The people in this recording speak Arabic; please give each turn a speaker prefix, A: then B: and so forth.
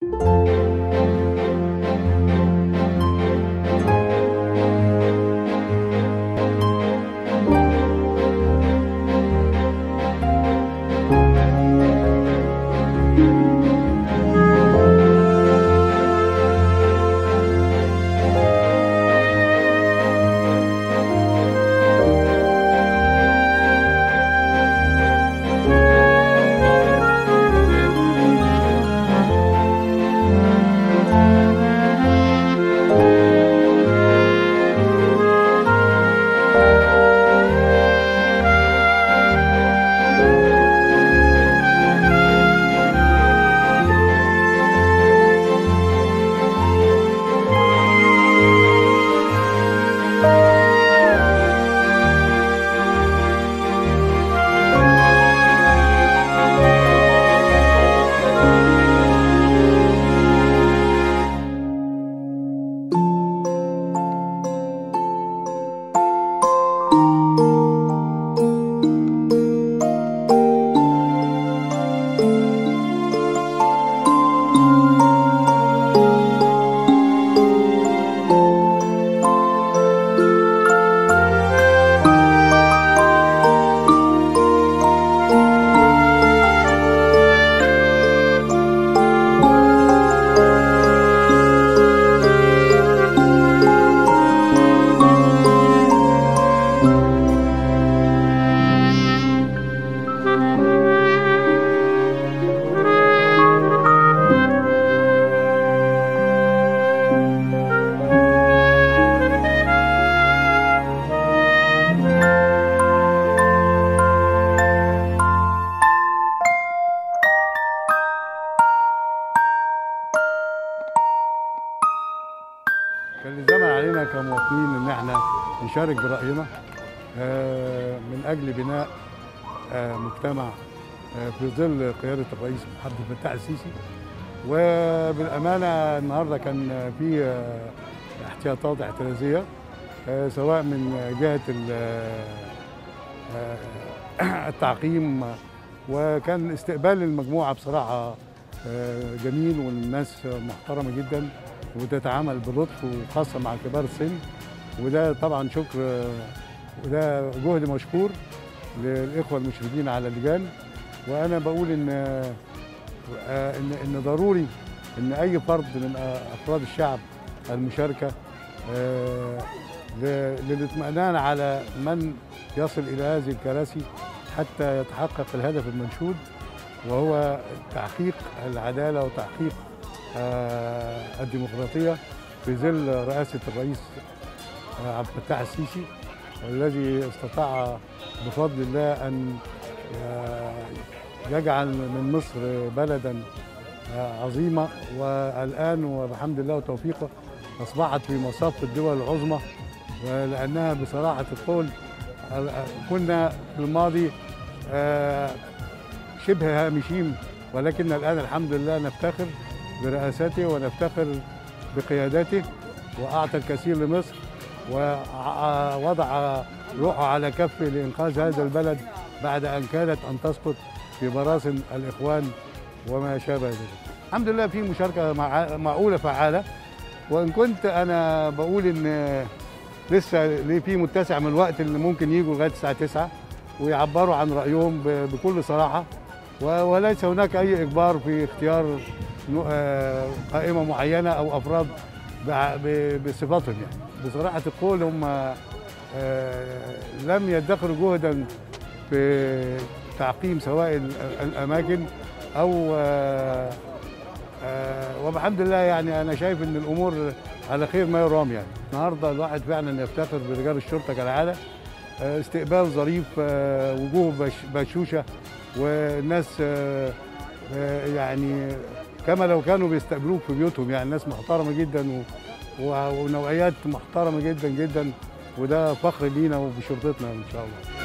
A: كان الزمن علينا كمواطنين ان احنا نشارك براينا من اجل بناء مجتمع في ظل قياده الرئيس عبد الفتاح السيسي. وبالامانه النهارده كان في احتياطات احترازيه سواء من جهه التعقيم، وكان استقبال المجموعه بصراحه جميل، والناس محترمه جدا وتتعامل بلطف، وخاصه مع كبار السن. وده طبعا شكر، وده جهد مشكور للاخوه المشرفين على اللجان. وانا بقول ان ضروري ان اي فرد من افراد الشعب المشاركه للاطمئنان على من يصل الى هذه الكراسي حتى يتحقق الهدف المنشود، وهو تحقيق العداله وتحقيق الديمقراطيه في ظل رئاسه الرئيس عبد الفتاح السيسي، الذي استطاع بفضل الله ان يجعل من مصر بلدا عظيمه، والان وبحمد الله وتوفيقه اصبحت في مصاف الدول العظمى. ولانها بصراحه القول كنا في الماضي شبه هامشين، ولكن الان الحمد لله نفتخر برئاسته ونفتخر بقيادته، واعطى الكثير لمصر ووضع روحه على كف لانقاذ هذا البلد بعد ان كانت ان تسقط في براثن الاخوان وما شابه ذلك. الحمد لله في مشاركه معقوله فعاله، وان كنت انا بقول ان لسه في متسع من الوقت اللي ممكن يجوا لغايه الساعه 9 ويعبروا عن رايهم بكل صراحه، وليس هناك اي اجبار في اختيار قائمه معينه او افراد بصفاتهم. يعني بصراحه القول هم لم يدخروا جهدا في تعقيم سواء الاماكن او وبحمد لله. يعني انا شايف ان الامور على خير ما يرام. يعني النهارده الواحد فعلا يفتخر برجال الشرطه كالعاده، استقبال ظريف، وجوه بشوشه، والناس يعني كما لو كانوا بيستقبلوك في بيوتهم. يعني الناس محترمه جدا ونوعيات محترمه جدا جدا، وده فخر لينا وبشرطتنا ان شاء الله.